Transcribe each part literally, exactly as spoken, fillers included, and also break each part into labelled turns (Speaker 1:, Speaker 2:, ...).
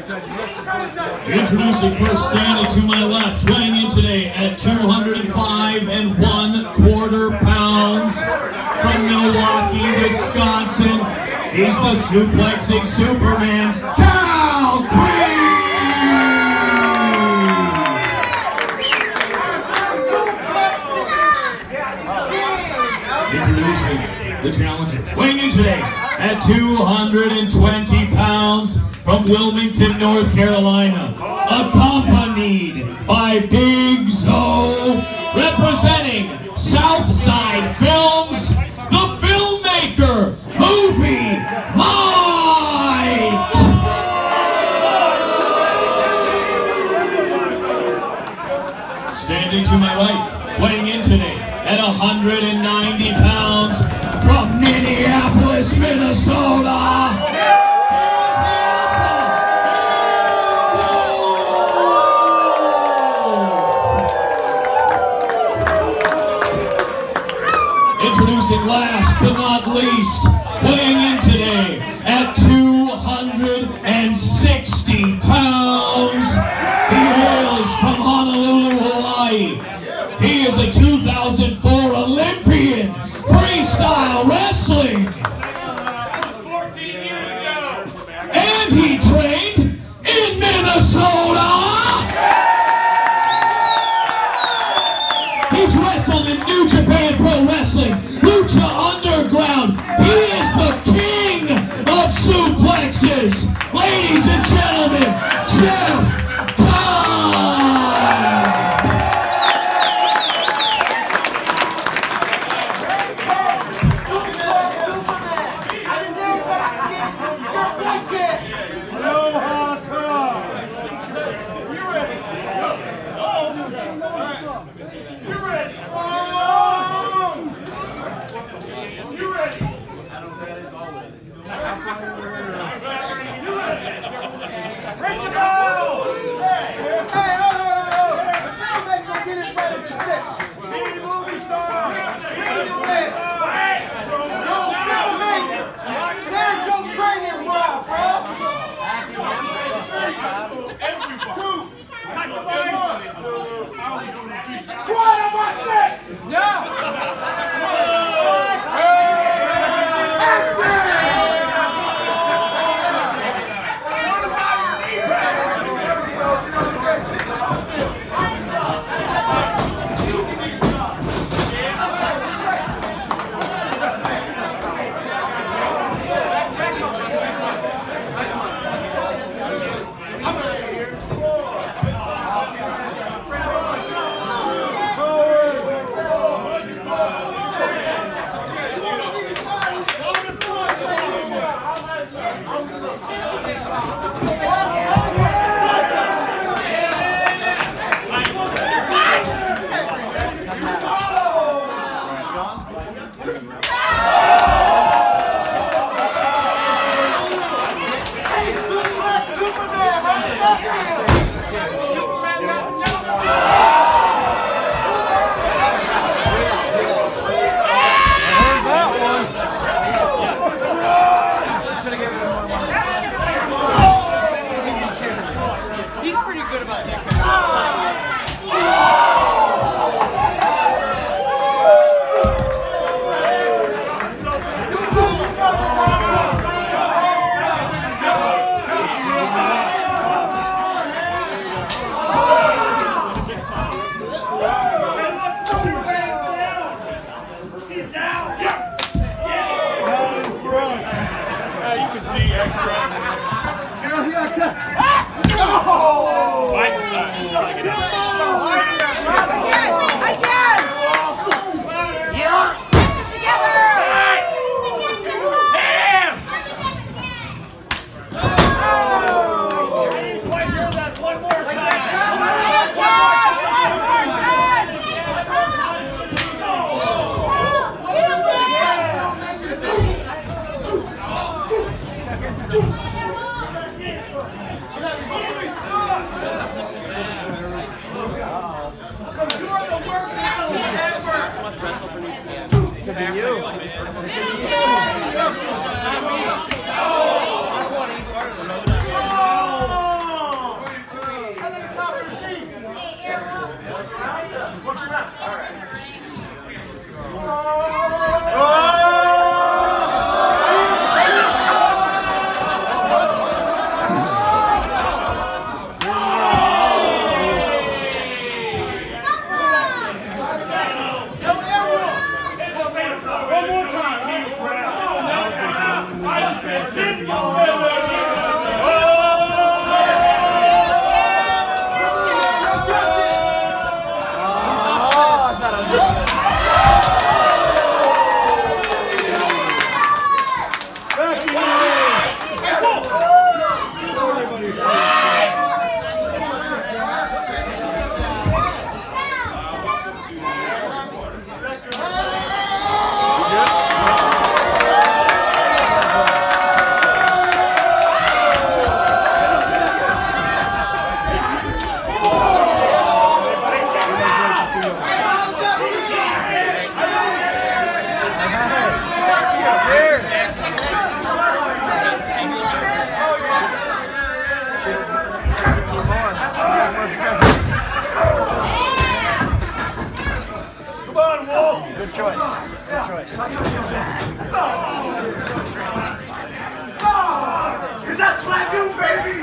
Speaker 1: Introducing first, standing to my left, weighing in today at two hundred five and one quarter pounds from Milwaukee, Wisconsin. He's the suplexing Superman, Cobb. Introducing the challenger, weighing in today at two hundred twenty pounds from Wilmington, North Carolina, accompanied by Big Zo, representing Southside Films, the Filmmaker Movie Mike. Standing to my right, weighing in today at one hundred ninety pounds from Minneapolis, Minnesota. Here's the Alpha. Introducing last but not least, weighing in today at two hundred sixty pounds. He hails from Honolulu, Hawaii. He is a two thousand four Olympian freestyle wrestling.
Speaker 2: fourteen years ago.
Speaker 1: And he trained in Minnesota. He's wrestled in New Japan Pro Wrestling, Lucha Underground. He is the king of suplexes. Ladies and gentlemen, Jeff Cobb.
Speaker 3: Good choice. Good choice.
Speaker 4: Is that Platoon, baby?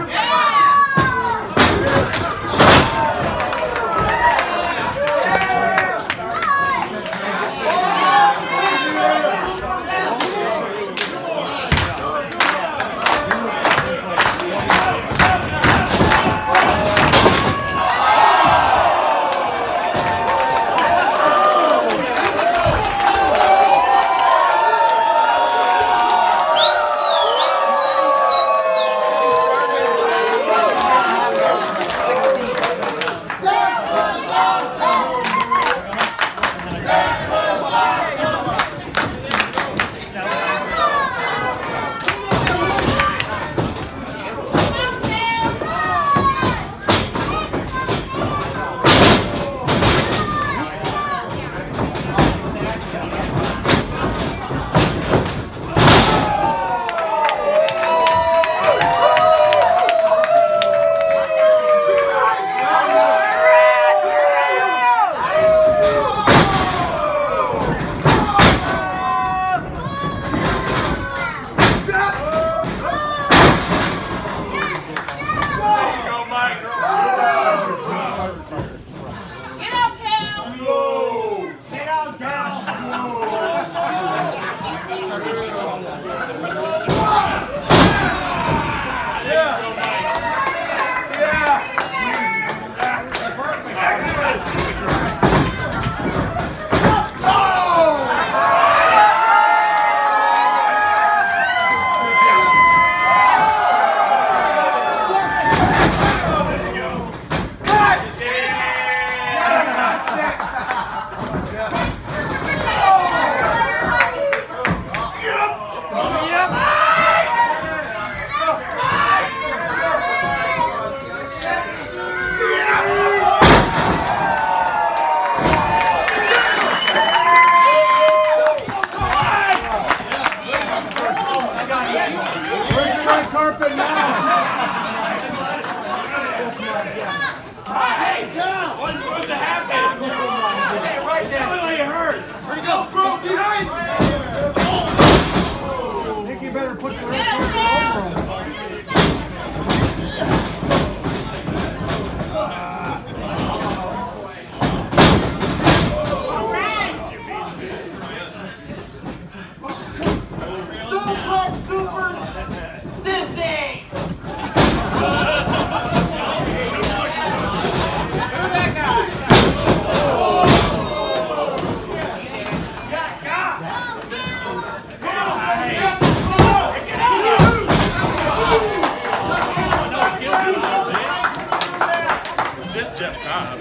Speaker 2: Cobb.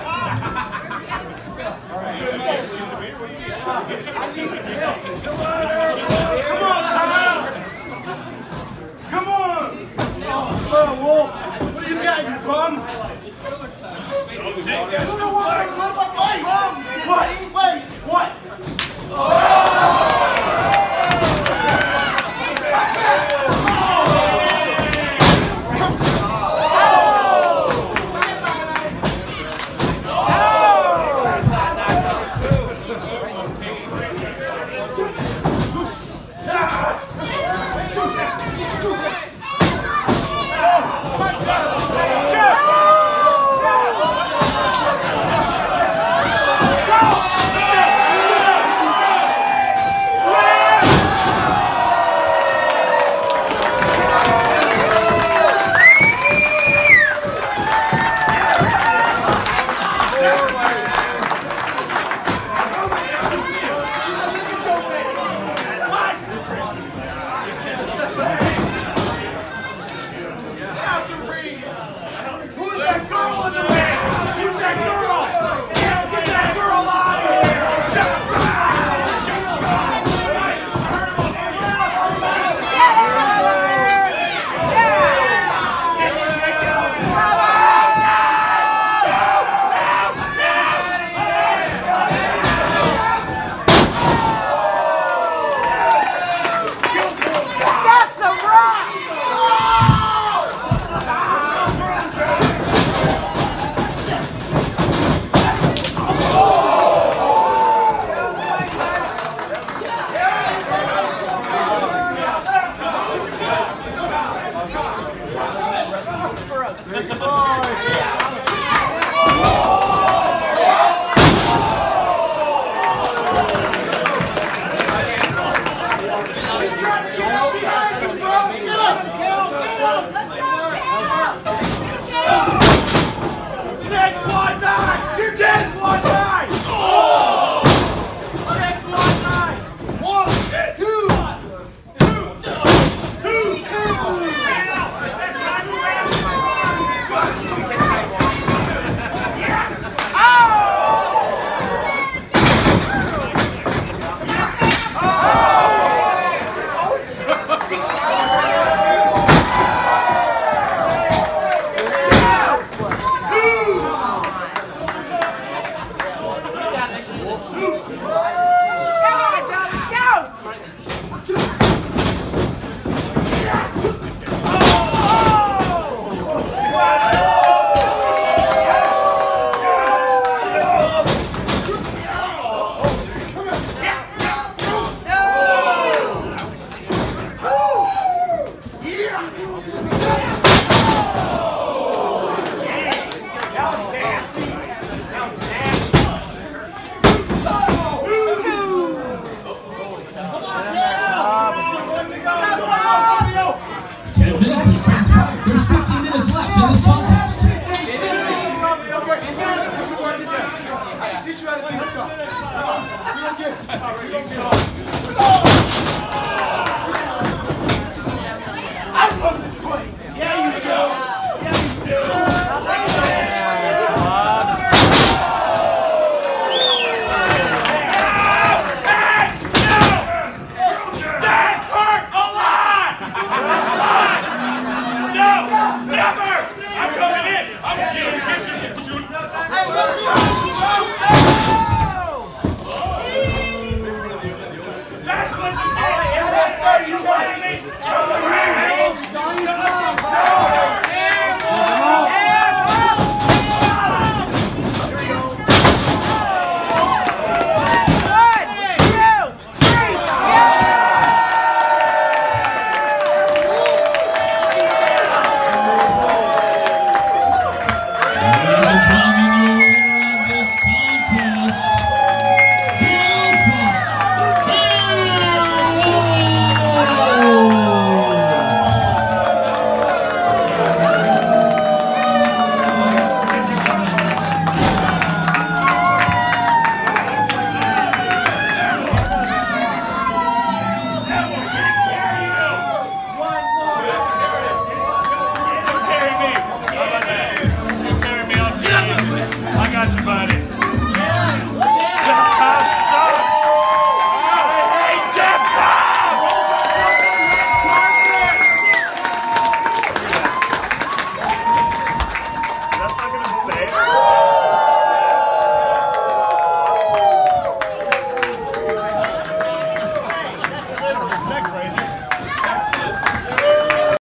Speaker 4: Come on, Cobb! Come on! Oh, Wolf! What do you got, you bum? What? Wait! What? Oh!
Speaker 1: Ten minutes has transpired. There's fifteen minutes left in this contest.
Speaker 4: Teach you how to beat stuff. I love this place. Yeah, you do. Yeah, you do. That hurt a lot. No, never. I'm coming in. I'm going to get you. Shoot. I love you. That's what you did. That's you wanted me.
Speaker 1: Ladies and gentlemen, your winner of this contest,
Speaker 2: I got you, buddy.